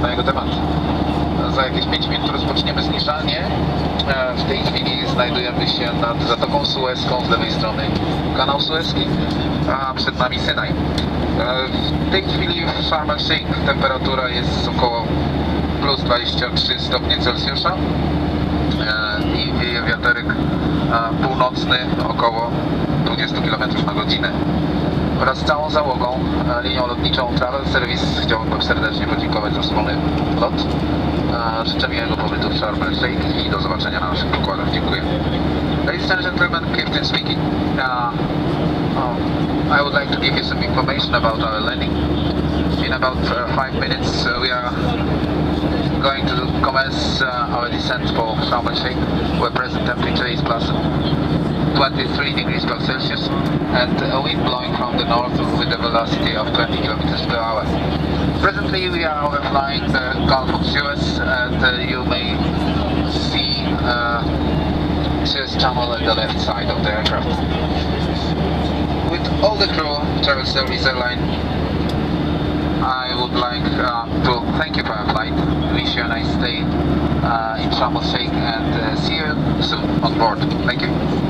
na jego temat. Za jakieś 5 minut rozpoczniemy zniżanie. W tej chwili znajdujemy się nad Zatoką Sueską, z lewej strony kanał Suezki, a przed nami Synaj. W tej chwili w Sharm el Sheikh temperatura jest około plus 23 stopnie Celsjusza i wieje wiaterek północny około 20 km na godzinę. Wraz z całą załogą, linią lotniczą Travel Service chciałbym serdecznie podziękować za wspólny lot. Życzę miłego pobytu w Sharm el Sheikh i do zobaczenia na naszych pokładach. Dziękuję. Ladies and gentlemen, Captain speaking. I would like to give you some information about our landing. In about 5 minutes we are going to commence our descent for Sharm el Sheikh, where present temperature is plus 23 degrees Celsius and a wind blowing from the north with a velocity of 20 km per hour. Presently we are overflying the Gulf of Suez and you may see Suez Channel at the left side of the aircraft. With all the crew, Travel Service Airline, I would like to thank you for your flight, wish you a nice stay in Sharm el Sheikh and see you soon on board. Thank you.